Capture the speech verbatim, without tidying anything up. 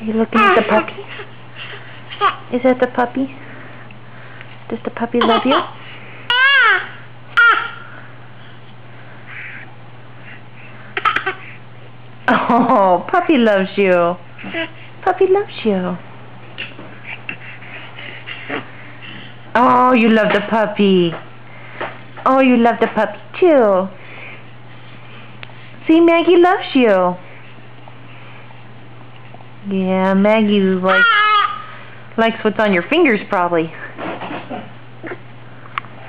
you looking at the puppy? Is that the puppy? Does the puppy love you? Oh, puppy loves you. Puppy loves you. Oh, you love the puppy. Oh, you love the puppy too. See, Maggie loves you. Yeah, Maggie likes, likes what's on your fingers probably.